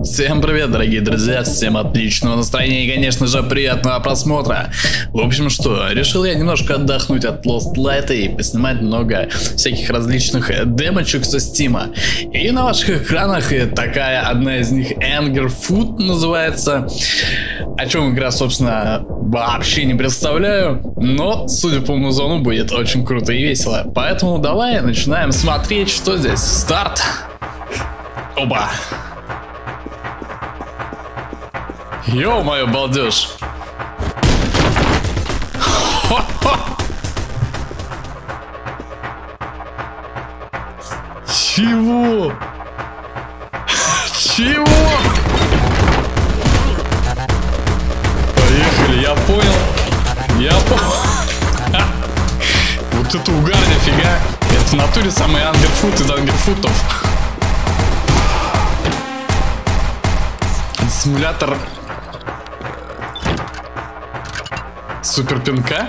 Всем привет, дорогие друзья, всем отличного настроения и, конечно же, приятного просмотра. В общем, что, решил я немножко отдохнуть от Lost Light и поснимать много всяких различных демочек со Стима. И на ваших экранах такая одна из них, Anger Food называется. О чем игра, собственно, вообще не представляю, но, судя по музону, будет очень круто и весело. Поэтому давай начинаем смотреть, что здесь. Старт. Опа. Ё-моё, балдеж. Чего? Чего? Поехали, я понял. Я понял. Вот это угар, нифига. Это в натуре самый ангерфут из ангерфутов. Симулятор супер пинка.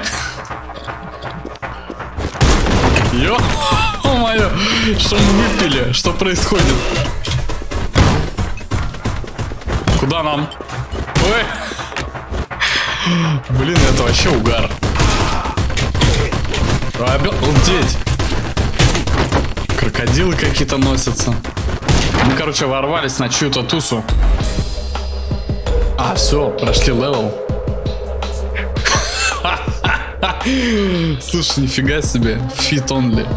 Ё-моё, что мы выпили? Что происходит? Куда нам? Ой. Блин, это вообще угар. Обалдеть. Крокодилы какие-то носятся. Мы, короче, ворвались на чью-то тусу. А, все, прошли левел. Слушай, нифига себе. Fit only.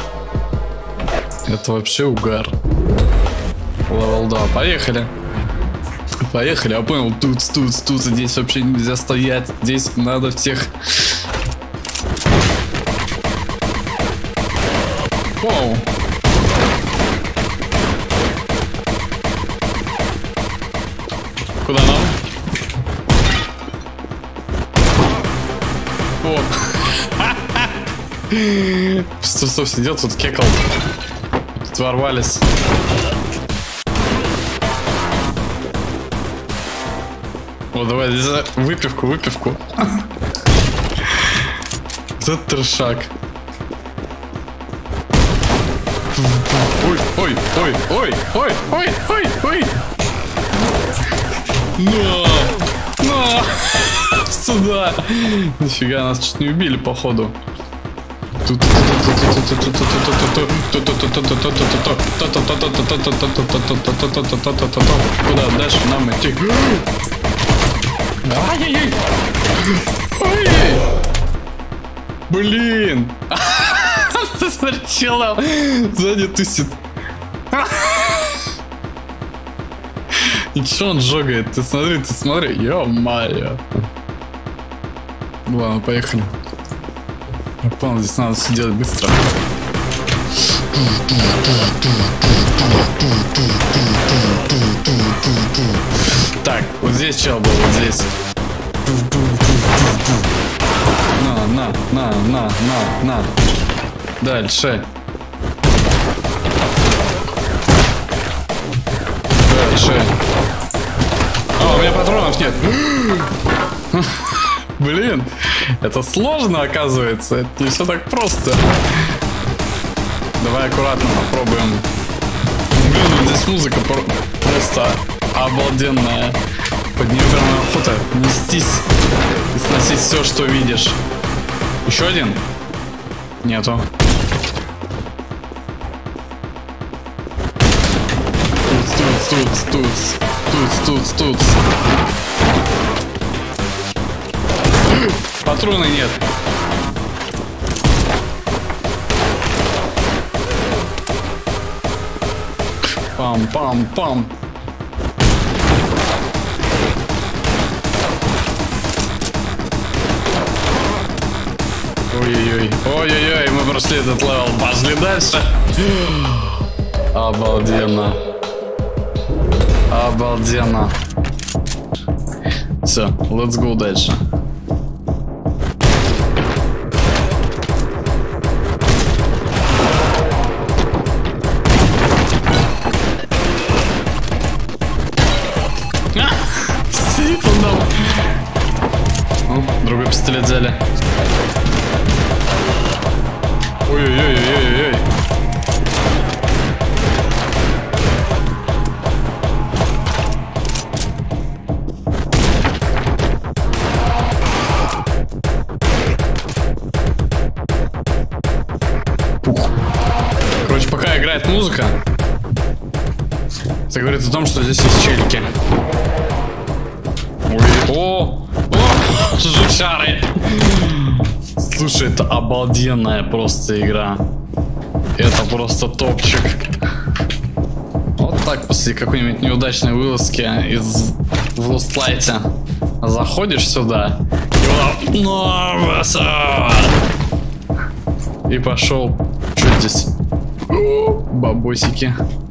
Это вообще угар. Левел 2. Поехали. Поехали. Я понял. Тут. Здесь вообще нельзя стоять. Здесь надо всех. Оу. Куда нам? О. Стоп, сидел тут, кекал. Тут ворвались. О, давай здесь выпивку. Это трешак. Ой. Но! Сюда! Нифига, нас чуть не убили, походу. Куда дальше нам идти? Ай-яй-яй! Ой! Блин! Чела сзади тусит. И чё он жогает? Ты смотри. Ё-моё. Ладно, поехали. Я понял, здесь надо все делать быстро. Так, вот здесь чел был, вот здесь. На. Дальше. А, у меня патронов нет. Блин, это сложно, оказывается. Это не все так просто. Давай аккуратно попробуем. Блин, здесь музыка просто обалденная. Под нее прям охота нестись и сносить все, что видишь. Еще один? Нету. Тут. Патроны нет. Пам. Ой-ой-ой, мы прошли этот левел. Пошли дальше. Обалденно. Все, let's go дальше. Сидит он дома. Другой пистолет взяли. Ой-ой-ой. играет музыка. Это говорит о том, что здесь есть челики. О, жучары. Слушай, это обалденная просто игра. Это просто топчик. Вот так после какой-нибудь неудачной вылазки в Lost Light заходишь сюда и пошел. Что здесь? Бабосики.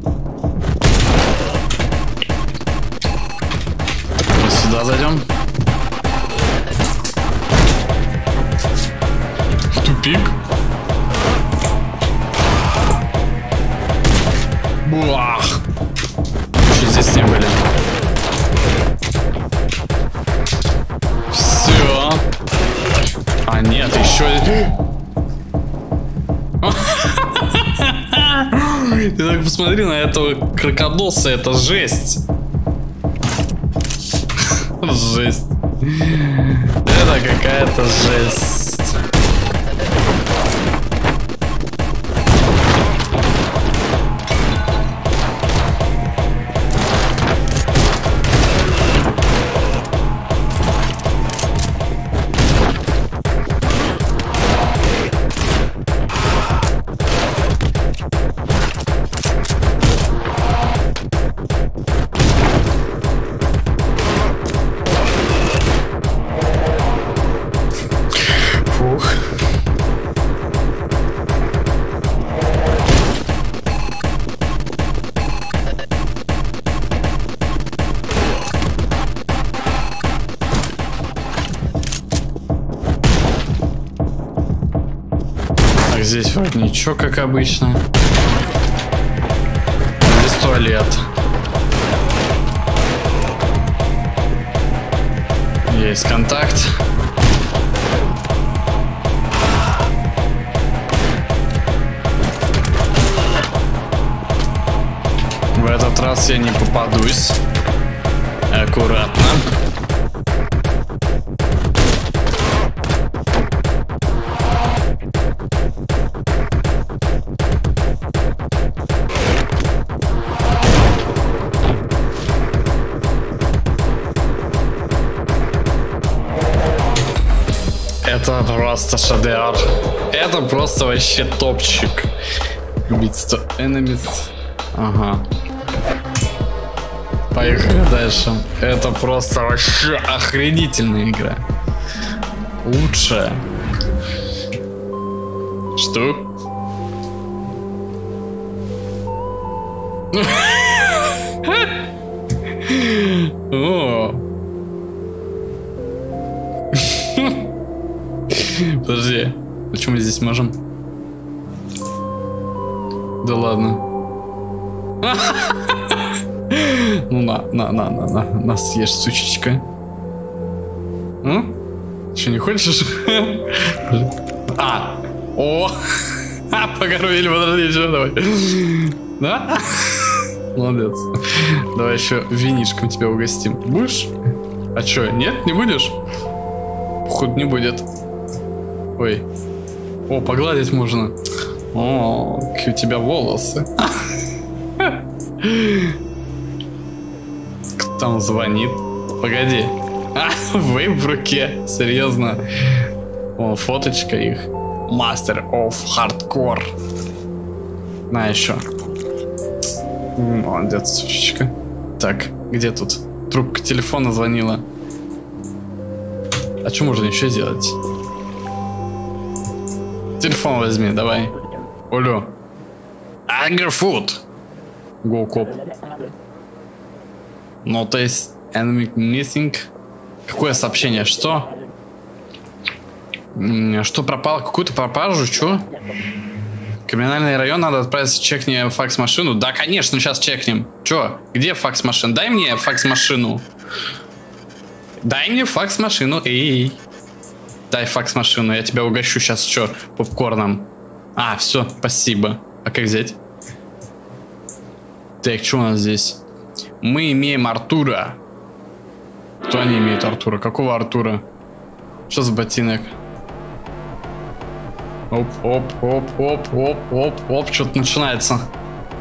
Мы сюда зайдем. В тупик. Буах. Что здесь не были? Все. А нет, еще. Ты так посмотри на этого крокодоса, это жесть. Жесть. Это какая-то жесть. Здесь вроде ничего, как обычно. Здесь туалет. Есть контакт. В этот раз я не попадусь. Аккуратно. Это просто шедевр. Это просто вообще топчик. Убийство enemies. Ага. Поехали дальше. Это просто вообще охренительная игра. Лучшая. Что? О. Подожди, почему мы здесь можем? Да ладно. Ну на, съешь, сучечка. Че, не хочешь? О! Покормили, подожди, что, давай. Да? Молодец. Давай еще винишком тебя угостим. Будешь? А че, нет, не будешь? Худ не будет. Ой. О, погладить можно. О, какие у тебя волосы. Кто там звонит? Погоди. Вейп в руке. Серьезно. О, фоточка их. Master of Hardcore. На еще. Молодец, сучечка. Так, где тут? Трубка телефона звонила. А что можно еще сделать? Телефон возьми, давай. Олю. Agrifood. Go коп. Notice enemy missing. Какое сообщение? Что? Что пропало? Какую-то пропажу? Что? Криминальный район, надо отправиться, чекни факс-машину. Да, конечно, сейчас чекнем. Че? Где факс-машина? Дай мне факс-машину. Дай мне факс-машину. Эй. Дай факс-машину, я тебя угощу сейчас. Что? Попкорном. А, все, спасибо. А как взять? Так, что у нас здесь? Мы имеем Артура. Кто не имеет Артура? Какого Артура? Что за ботинок? Оп, оп, оп, оп, оп, оп, оп. Что-то начинается.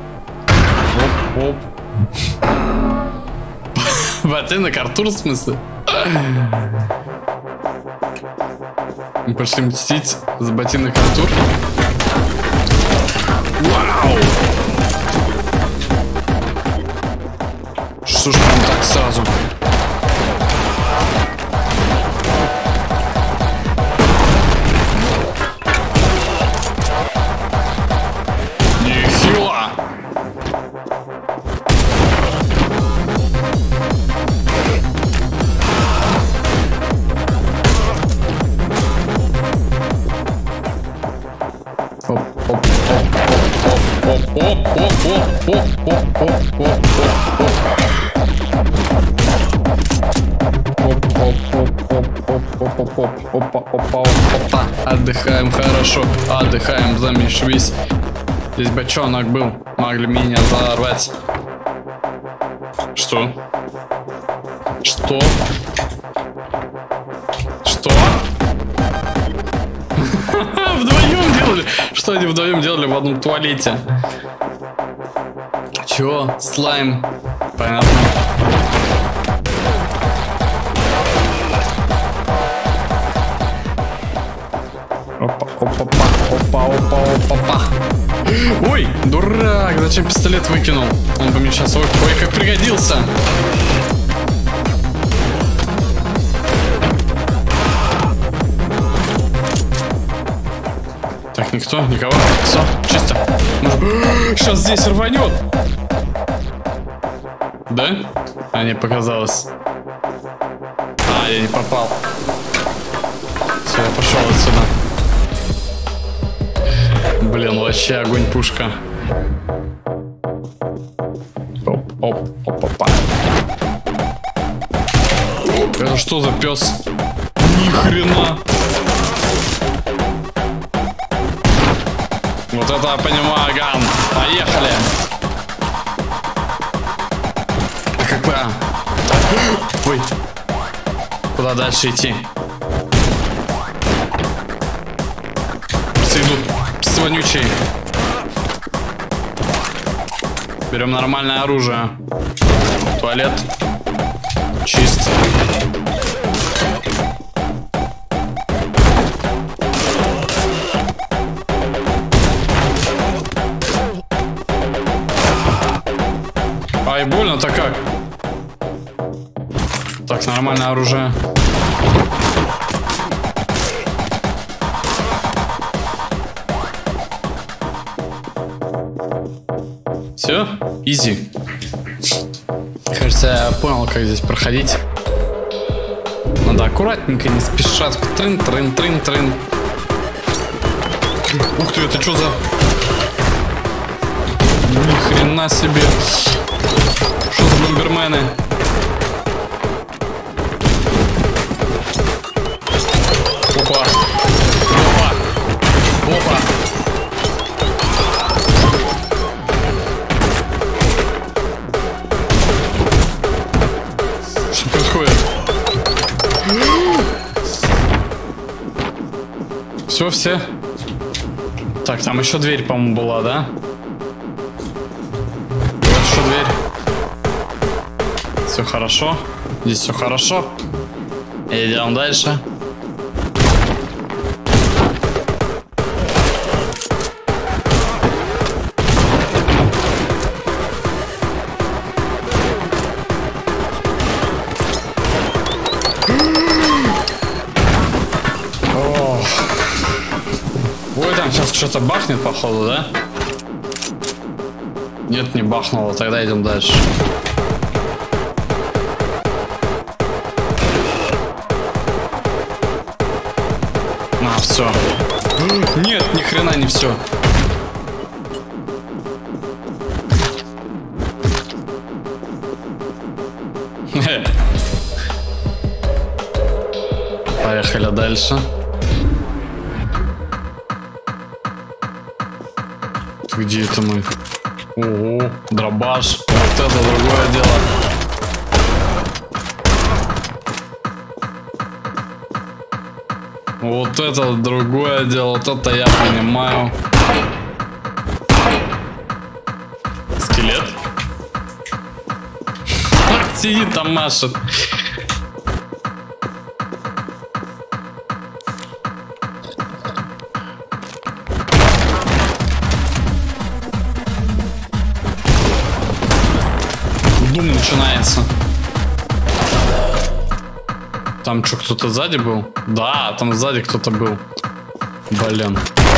Оп. Ботинок Артур, в смысле? Мы пошли мстить за ботинок Артур. Вау! Что ж прям так сразу? Нехило! Опа, отдыхаем хорошо, отдыхаем, замешивись. Здесь бочонок был, могли меня взорвать. Что? Что? Что? Вдвоем делали? Что они вдвоем делали в одном туалете? Чё? Слайм. Понятно. Опа, опа, опа, опа, опа. Ой, дурак, зачем пистолет выкинул? Он бы мне сейчас, ой, как пригодился. Так, никто, никого. Все, чисто. Сейчас здесь рванет. Да? А, не показалось. А, я не попал. Все, я пошел отсюда. Блин, вообще огонь пушка. Оп, оп, оп, опа. Это что за пес? Ни хрена. Вот это я понимаю, ган. Поехали. А как бы... Ой. Куда дальше идти? Псы идут. Псы вонючие. Берем нормальное оружие. Туалет. Чист. Ай, больно-то как? Так, нормальное оружие. Все? Изи. Кажется, я понял, как здесь проходить. Надо аккуратненько, не спеша. Трын-трын-трын-трын. Ух ты, это что за... Ни хрена себе. Что за бомбермены? Опа. Опа. Опа. Что происходит? Все. Так, там еще дверь, по-моему, была, да? Вот еще дверь. Все хорошо. Здесь все хорошо. Идем дальше. Ой, там сейчас что-то бахнет, походу, да? Нет, не бахнуло. Тогда идем дальше. А, все. Нет, ни хрена не все. Поехали дальше. Где это мы? Ого, дробаш. Вот это другое дело. Вот это другое дело. Вот это я понимаю. Скелет? сидит там, машет. Дум начинается. Там что, кто-то сзади был? Да, там сзади кто-то был. Блин.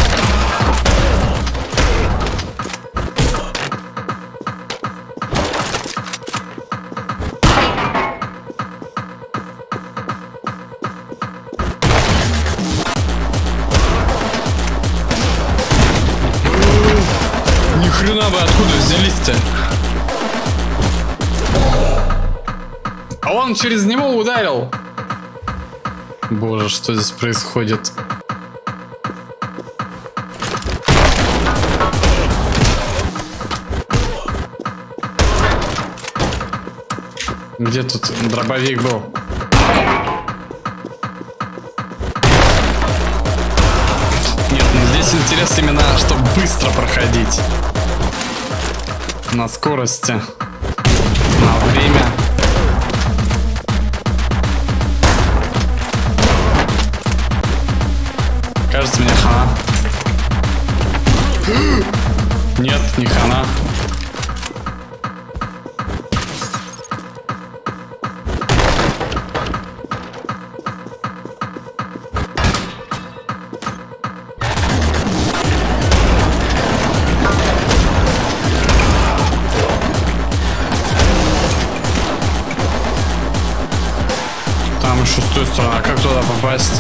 Ни хрена вы откуда взялись-то? А он через него ударил. Боже, что здесь происходит? Где тут дробовик был? Нет, ну здесь интерес именно, чтобы быстро проходить. На скорости. На время. Кажется, мне хана. Нет, не хана. Там еще с той стороны. А как туда попасть?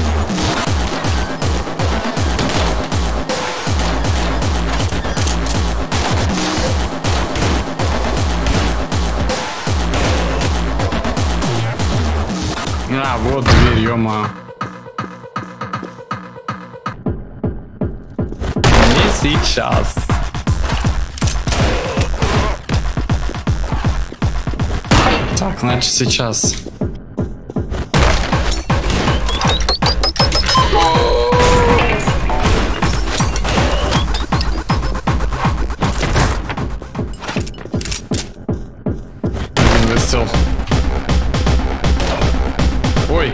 А, вот дверь, ё-ма. Не сейчас. Так, значит сейчас. Один выстрел. Ой.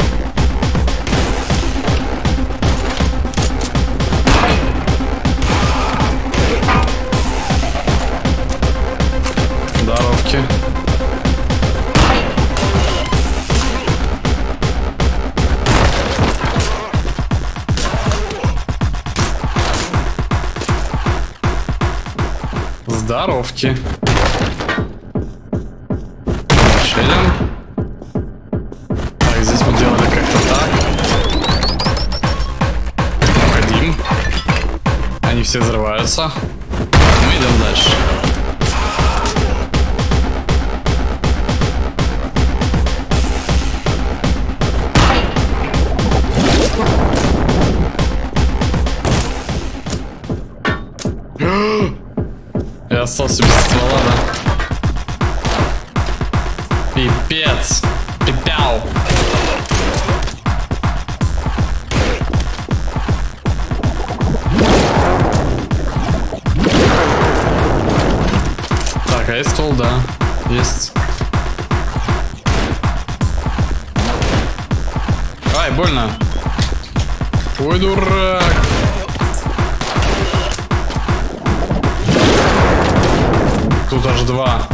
Здоровки. Здоровки. Шелем. Так, здесь мы делали как-то так. Уходим. Они все взрываются. Мы идем дальше. Я остался без ствола, да? Пипец. Пипяу. Так, а есть ствол, да? Есть. Ай, больно. Ой, дурак. Тут аж два.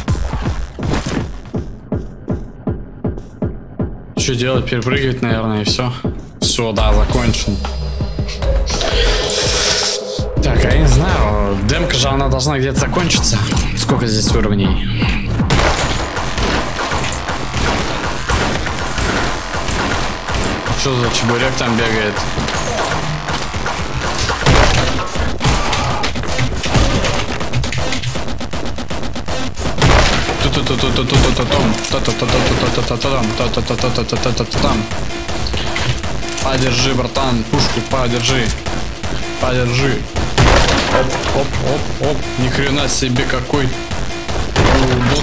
Что делать? Перепрыгивать, наверное, и все. Все, да, закончен. Так, а я не знаю. Демка же она должна где-то закончиться. Сколько здесь уровней? Что за чебурек там бегает? Подержи, братан, пушку подержи. Подержи. Оп, оп, оп, оп. Ни хрена себе какой удот.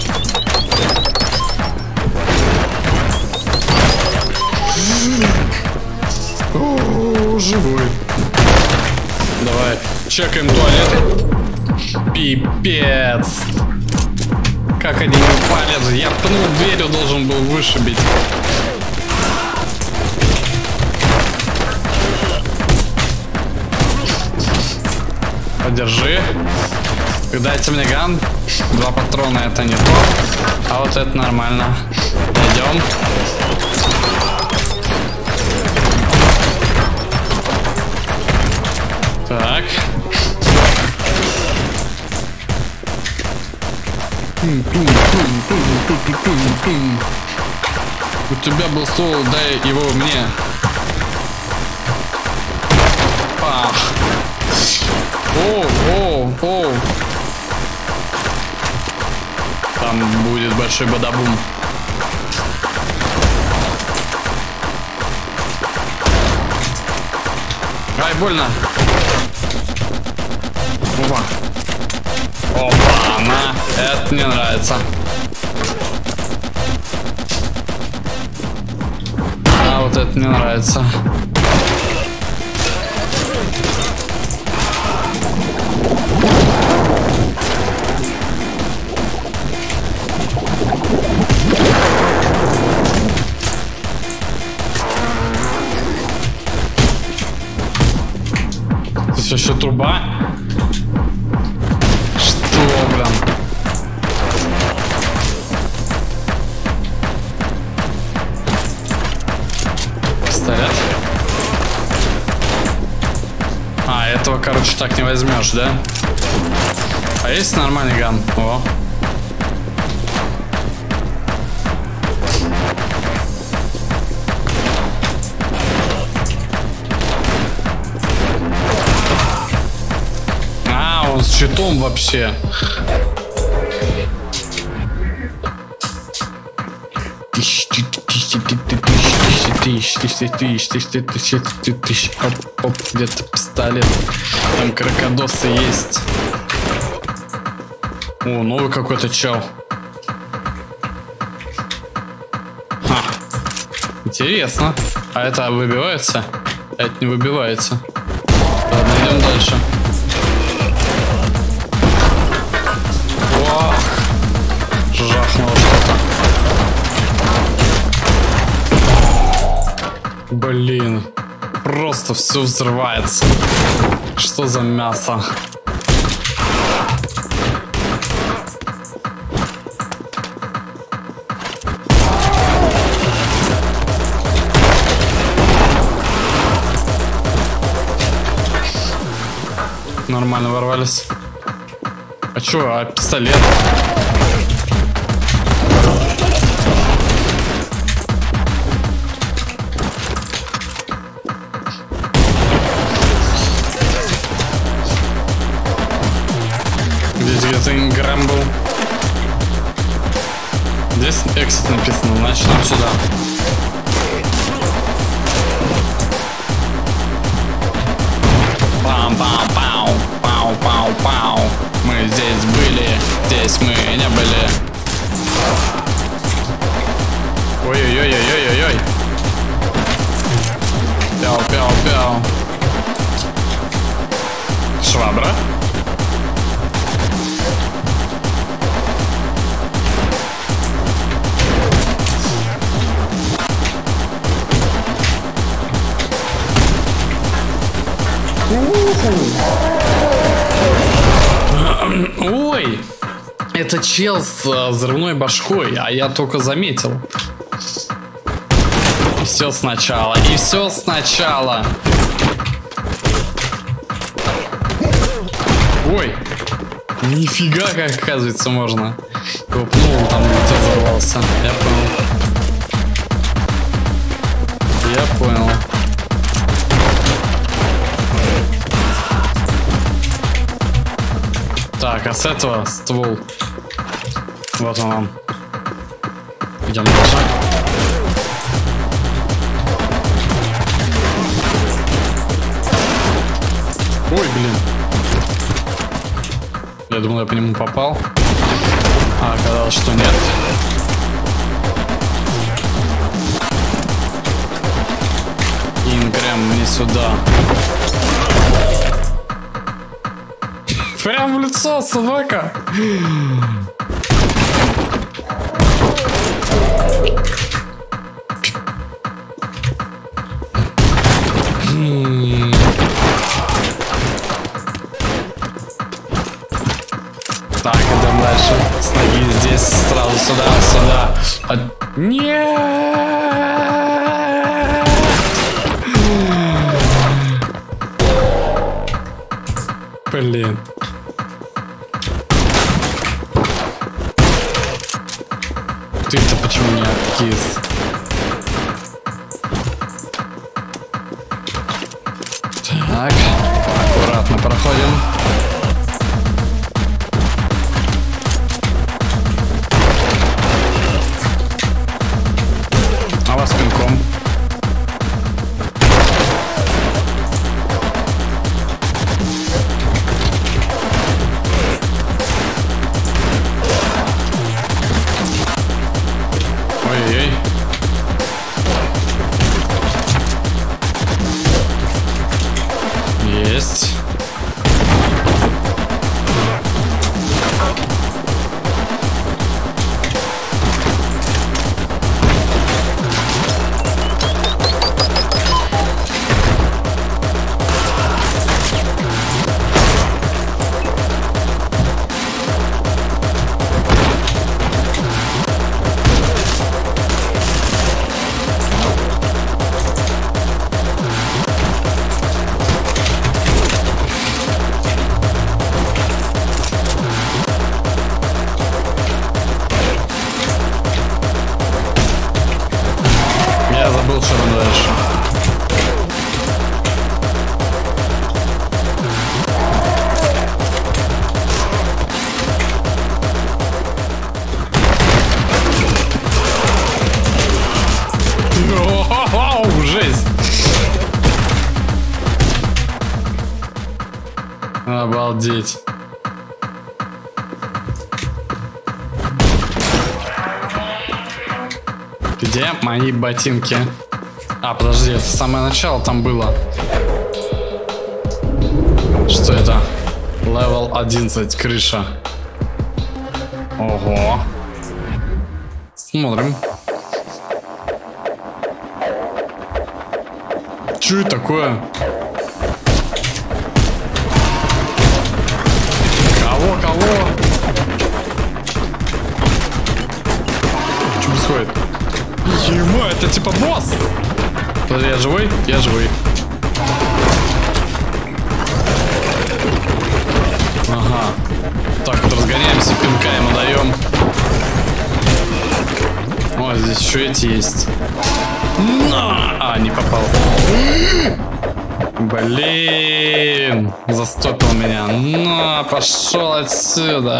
О, живой. Давай, чекаем туалеты. Пипец. Как они не упали Я пнул дверью, должен был вышибить. Подержи. Дайте мне ган. 2 патрона это не то. А вот это нормально. Пойдем. Так. У тебя был ствол, дай его мне. Пах. О. Там будет большой бадабум. Ай, больно. Опа. Опа, на. Это мне нравится. А вот это мне нравится. Здесь еще труба. Что, блин? Пистолет. А, этого, короче, так не возьмешь, да? А есть нормальный ган? О. С щитом вообще. Оп, где-то пистолет. Там крокодосы есть. О, новый какой-то чел. Интересно. А это выбивается? А это не выбивается. Ладно, идем дальше. Жахнуло что-то. Блин. Просто все взрывается. Что за мясо? Нормально ворвались. А чё, а пистолет? Здесь где-то инграмм был. Здесь эксит написано, значит нам сюда. Пау-пау-пау, пау-пау-пау. Мы здесь были, здесь мы не были. Ой-ой-ой-ой-ой-ой. Пяу-пяу-пяу. Швабра. Ой, это чел с взрывной башкой, а я только заметил. И все сначала, и все сначала. Ой, нифига, как оказывается можно. Его пнул, там где-то взорвался. Я понял. Я понял. Так, а с этого ствол. Вот он. Идем дальше. Ой, блин. Я думал, я по нему попал. А оказалось, что нет. Ингрэм, не сюда. Прям в лицо, собака. здесь сразу сюда. Нет! Блин. Ты-то почему не откис? Так, аккуратно проходим. А вас пинком. Ой-ой-ой. Есть. Я забыл, что там дальше. О-о-о, жесть! Обалдеть. Где мои ботинки? А, подожди, это самое начало там было. Что это? Левел 11, крыша. Ого. Смотрим. Что это такое? Кого? Что происходит? Ема, это типа босс! Подожди, я живой? Я живой. Ага. Так, вот разгоняемся, пинка ему даем. О, здесь еще эти есть. А, не попал. Блин, застопил меня. На, пошел отсюда.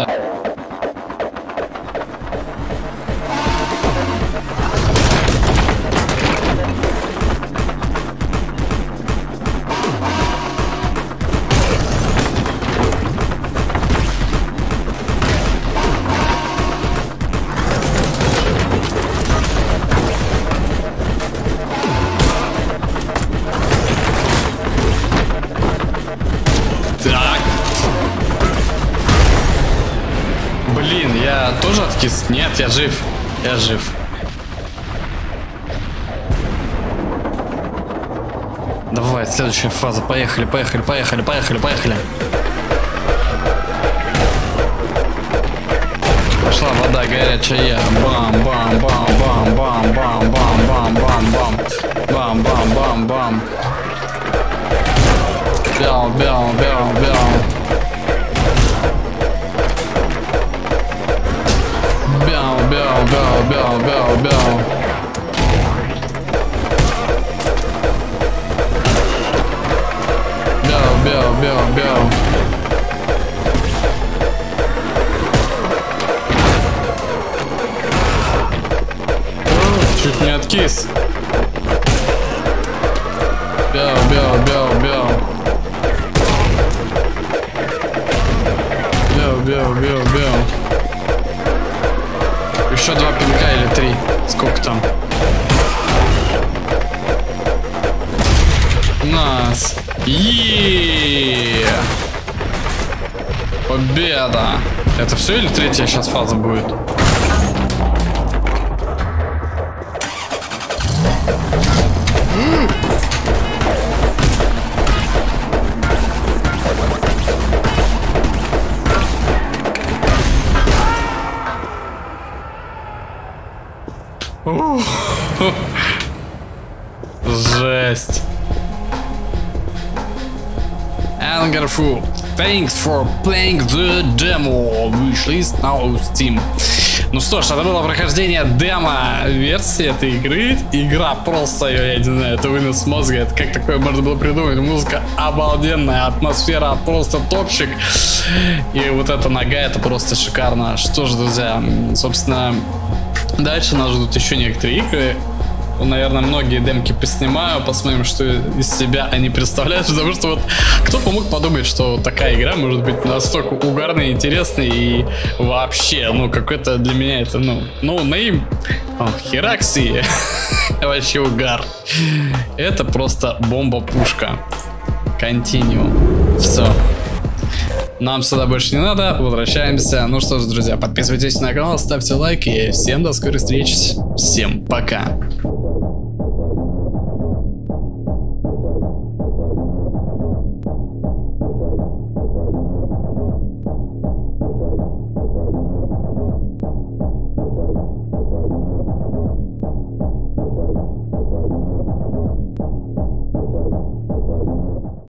Так. Блин, я тоже откис? Нет, я жив. Я жив. Давай, следующая фаза. Поехали. Пошла вода горячая. Бам-бам-бам-бам-бам-бам-бам-бам-бам-бам. Бяу. Чуть не откис. Бяу. Еще 2 пинка или 3. Сколько там? Нас. Победа. Это все или третья сейчас фаза будет? Жесть. Angerfu, thanks for playing the demo. Wishlist now Steam. Ну что ж, это было прохождение демо-версии этой игры. Игра просто, я не знаю, это вынос мозга. Это как такое можно было придумать? Музыка обалденная, атмосфера просто топчик. И вот эта нога, это просто шикарно. Что ж, друзья, собственно, дальше нас ждут еще некоторые игры. Наверное, многие демки поснимаю, посмотрим, что из себя они представляют, потому что вот кто бы мог подумать, что такая игра может быть настолько угарной, интересной и вообще, ну, какой-то для меня это, ну, ноунейм, Херакси, вообще угар. Это просто бомба-пушка. Continue. Все. Нам сюда больше не надо, возвращаемся. Ну что ж, друзья, подписывайтесь на канал, ставьте лайк и всем до скорых встреч. Всем пока.